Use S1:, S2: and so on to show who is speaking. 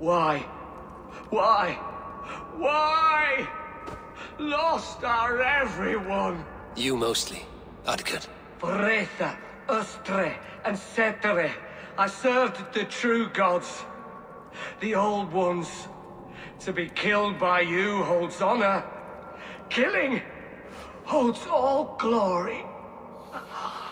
S1: Why? Why? Why? Lost are everyone.
S2: You mostly, Adkad.
S1: Foretha, Ustre, and Setere. I served the true gods. The old ones. To be killed by you holds honor. Killing holds all glory.